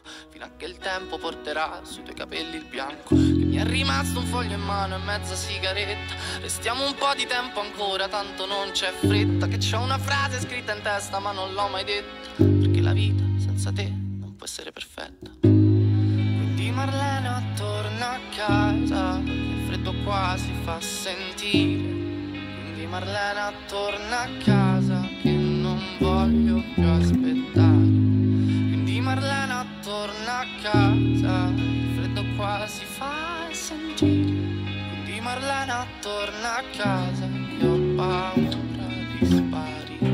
fino a che il tempo porterà sui tuoi capelli il bianco. Che mi è rimasto un foglio in mano e mezza sigaretta. Restiamo un po' di tempo ancora, tanto non c'è fretta. Che c'ho una frase scritta in testa ma non l'ho mai detta, perché la vita senza te non può essere perfetta. Quindi Marlena torna a casa, che il freddo qua si fa sentire. Quindi Marlena torna a casa, che non voglio più aspettare. Quindi Marlena torna a casa, il freddo qua si fa sentire. Quindi Marlena torna a casa, che ho paura di sparire.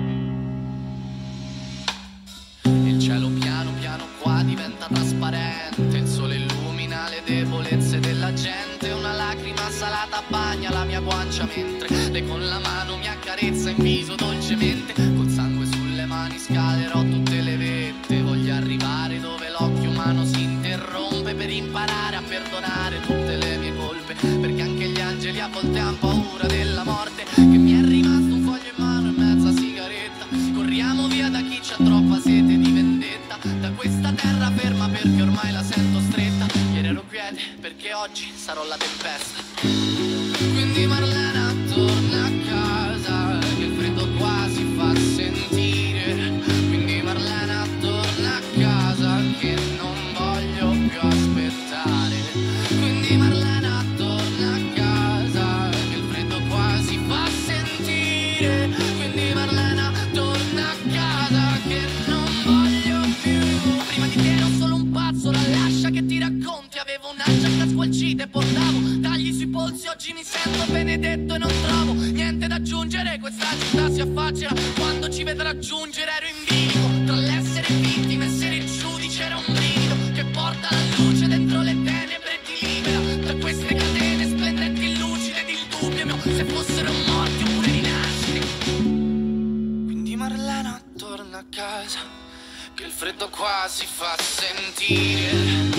Il cielo piano piano qua diventa trasparente, il sole illumina le debolezze della gente. Una lacrima salata bagna la mia guancia mentre lei con la mano mi accarezza in viso dolcemente. Col sangue sulle mani scalerò tutte le vette. Voglio arrivare dove l'occhio umano si interrompe per imparare a perdonare tutte le mie colpe, perché anche gli angeli a volte hanno paura della morte. Che mi è rimasto un foglio in mano e mezza sigaretta. Corriamo via da chi c'ha troppa sete di vendetta, da questa terra ferma perché ormai la sento stretta. Ieri ero quiete perché oggi sarò la tempesta. Quindi Marlena torna a casa, che il freddo qua si fa sentire. Quindi Marlena torna a casa, che non voglio più aspettare. Quindi Marlena torna a casa, che il freddo qua si fa sentire. Quindi Marlena torna a casa, che non voglio più. Prima di te ero solo un pazzo, la lascia che ti racconti. Avevo una giacca squalcita e portavo tagli sui polsi. Oggi mi sento benedetto e non trovo niente da aggiungere. Questa città si affaccia quando ci vedo raggiungere. Ero in bilico tra l'essere vittima e essere il giudice. Era un brivido che porta la luce dentro le tenebre e ti libera da queste catene splendenti, lucide ed il dubbio mio se fossero morti oppure rinasciti. Quindi Marlena torna a casa, che il freddo qua si fa sentire.